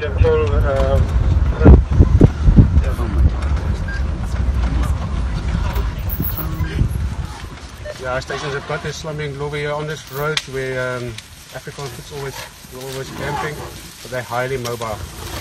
control. Yeah, our stations have got this slumbering lobby here on this road where African kids always camping, but they're highly mobile.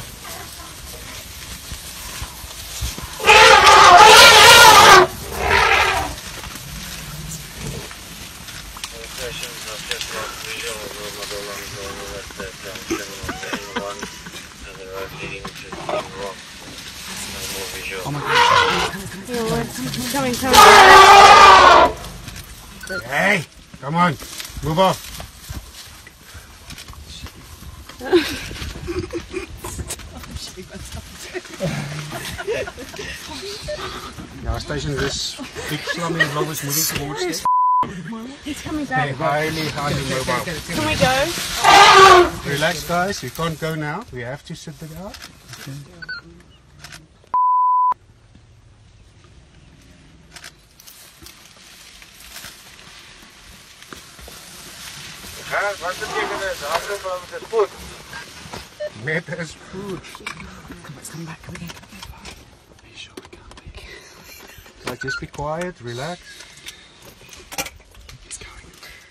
Oh my gosh. Coming. Hey, come on, move off. Our station is big slumming blowers moving towards this. He's coming back. They're highly mobile. Can we go? Relax guys, we can't go now. We have to sit it out. Okay. Wat betekent dit? Hardlopen met het voet. Met is food. Let's come back. Come again. Are you sure we can't make it? Like, just be quiet, relax. He's going.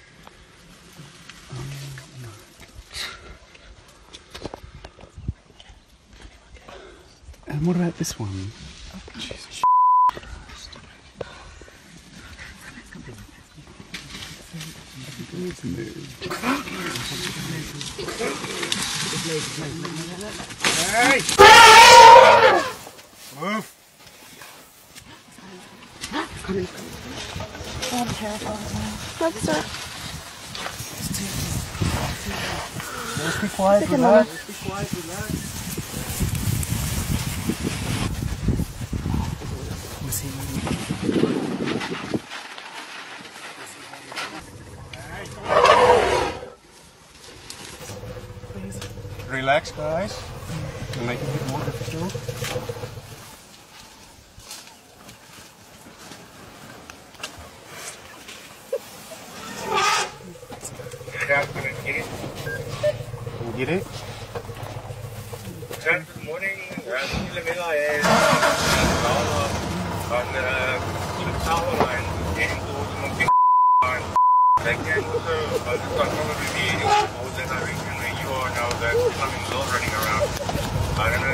No. And what about this one? Oh, Jesus. Needs to move. Hey! Move! Oh, I'm terrified. Let's start. Just be quiet, relax. Just be quiet, relax. Relax, guys. You're making it more difficult. Can you get it? Good morning. They can also control the reading that are in where you are now, that plumbing is all running around. I don't know.